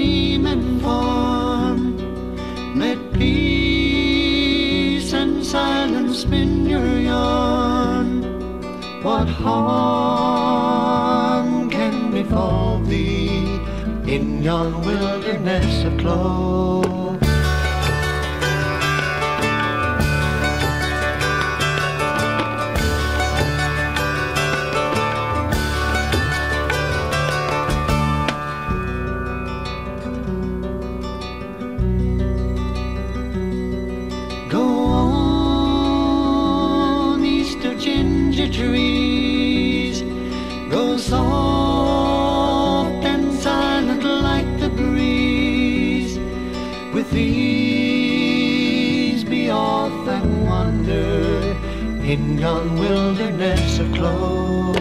name and form. Let peace and silence spin your yarn. What harm can befall thee in yon wilderness of cloves? Go on, Easter ginger trees, go soft and silent like the breeze. With these be off and wander in yon wilderness of cloves.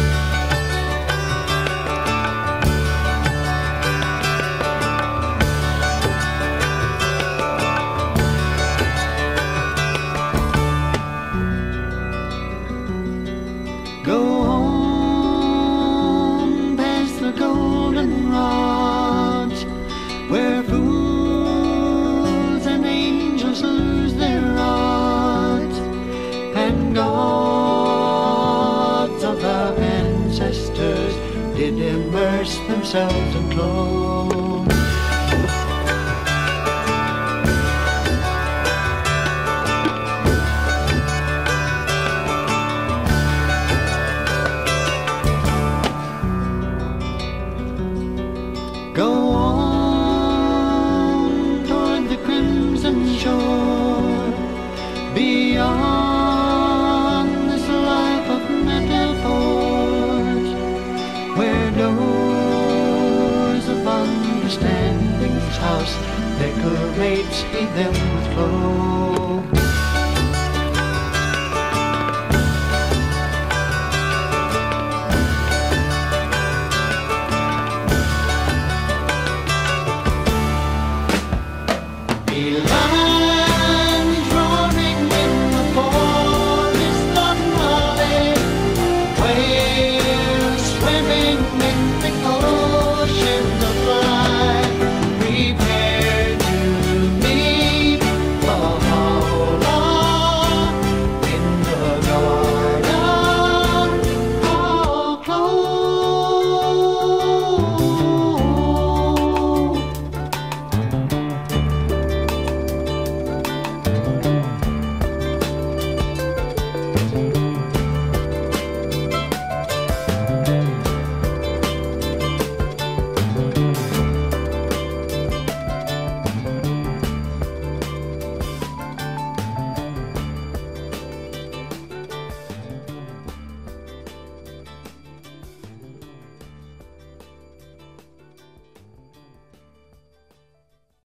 Go on past the golden rods, where fools and angels lose their rods, and gods of our ancestors did immerse themselves in cloves. Go on toward the crimson shore, beyond this life of metaphors, where doors of understanding's house decorates them with clothes.